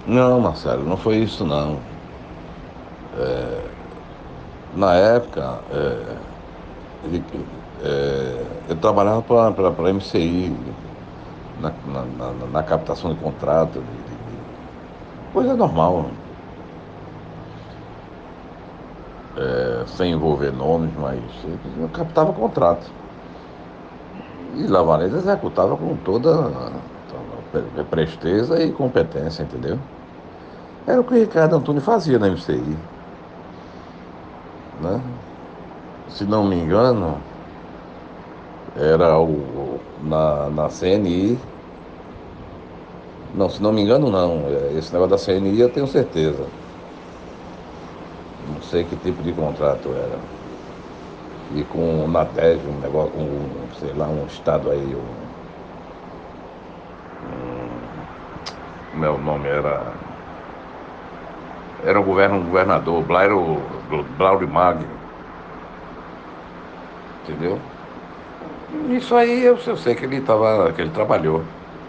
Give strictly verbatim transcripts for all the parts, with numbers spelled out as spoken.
Não, Marcelo, não foi isso não. Na época, é, ele- é, eu trabalhava para a M C I, na, na, na- na captação de contrato, de, de- de- coisa normal, é, sem envolver nomes, mas eu captava contrato. E Lavareda executava com toda a presteza e competência, entendeu? Era o que o Ricardo Antunes fazia na M C I, né? Se não me engano, era o, na, na C N I. Não, se não me engano, não. É, esse negócio da C N I eu tenho certeza. Não sei que tipo de contrato era. E com o Nated, um negócio, um, sei lá, um estado aí, um, como é o nome? Era, era um governo, um governador, Blairo, Blairo Magno, entendeu? Isso aí eu, eu sei que ele tava, que ele trabalhou.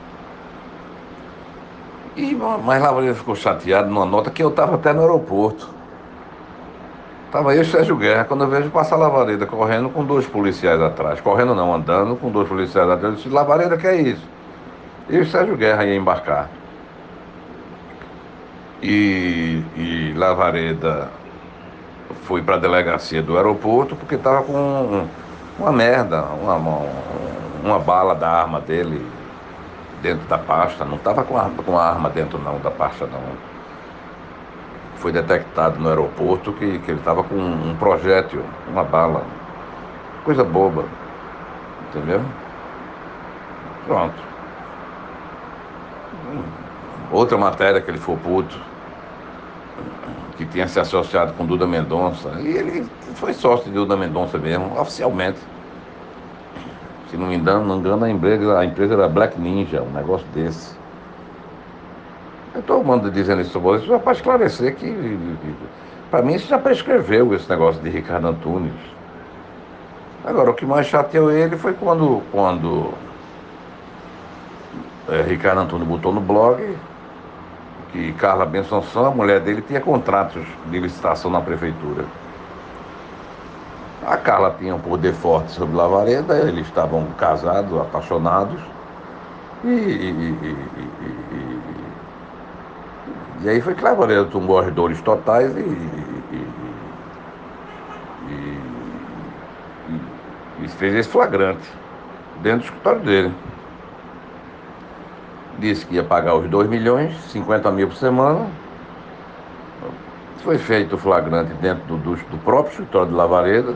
E, mas lá ele ficou chateado numa nota que eu estava até no aeroporto. Tava eu e Sérgio Guerra, quando eu vejo passar a Lavareda correndo com dois policiais atrás. Correndo não, andando com dois policiais atrás. Eu disse, Lavareda, que é isso? Eu e Sérgio Guerra ia embarcar. E, e Lavareda foi para a delegacia do aeroporto porque estava com uma merda, uma, uma, uma bala da arma dele dentro da pasta. Não estava com a, com a arma dentro não da pasta não. Foi detectado no aeroporto que, que ele estava com um projétil, uma bala. Coisa boba, entendeu? Pronto. Outra matéria que ele foi puto, que tinha se associado com Duda Mendonça. E ele foi sócio de Duda Mendonça mesmo, oficialmente. Se não me engano, não me engano a empresa, a empresa era Black Ninja, um negócio desse. Eu estou dizendo isso para você só para esclarecer que, para mim, isso já prescreveu esse negócio de Ricardo Antunes. Agora, o que mais chateou ele foi quando, quando é, Ricardo Antunes botou no blog que Carla Benção, a mulher dele, tinha contratos de licitação na prefeitura. A Carla tinha um poder forte sobre Lavareda, eles estavam casados, apaixonados, e, e, e, e, e aí foi que Lavareda tomou as dores totais e, e, fez esse flagrante dentro do escritório dele. Disse que ia pagar os dois milhões, cinquenta mil por semana. Foi feito o flagrante dentro do, do, do próprio escritório de Lavareda.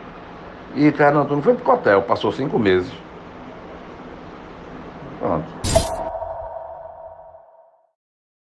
E Ricardo Antunes foi para o hotel, passou cinco meses. Pronto.